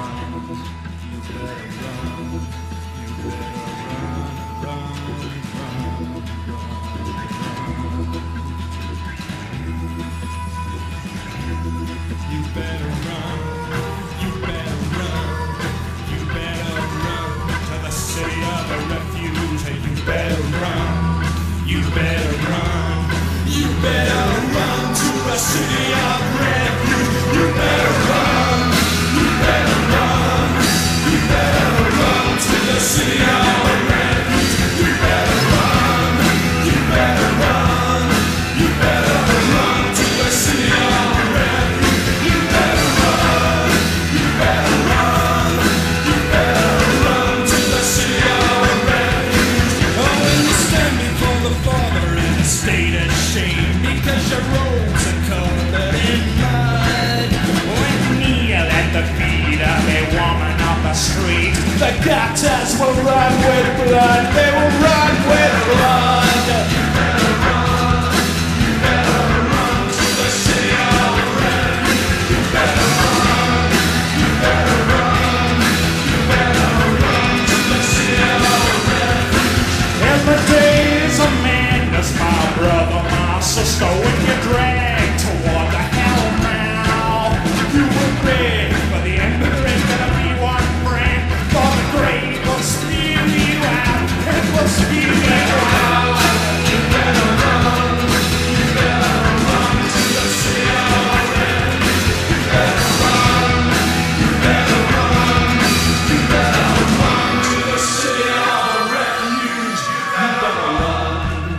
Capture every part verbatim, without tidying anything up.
The gutters will run with blood, they will run with blood. You better run, you better run to the city of refuge. You better run, you better run, you better run to the city of refuge. In the days of madness, my brother, my sister, when you drag toward the hell now, you will beg for the end of the ring, gonna be one friend. For the grave will spew you out, it will spew you out. You better run, you better run to the city of refuge. You better run, you better run, you better run to the city of refuge. You better run.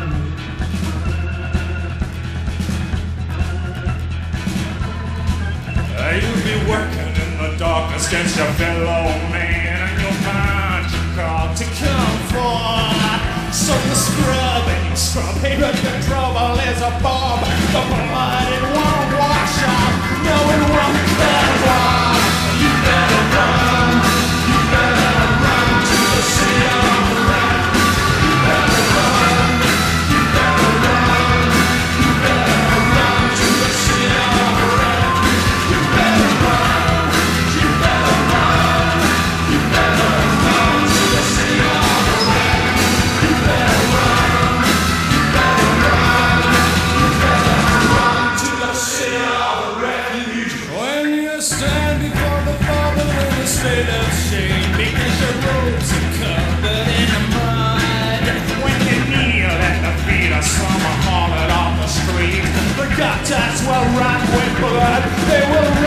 You'll be working in the darkness against your fellow man, and you'll find your God to come for. So you scrub and you scrub, hey, but the trouble is a bomb. The blood, it won't wash off, no, it won't cut off. You better run, you better run to the city of refuge. You better run, you better run, you better run to the city of refuge. You better run, you better run, you better run to the city of refuge. You better run, you better run, you better run to the city of refuge. When you stand before the Father in a state of shame, because your robes are covered in the mud. When you kneel at the feet of some harlot off the street, the gutters will run with blood, they will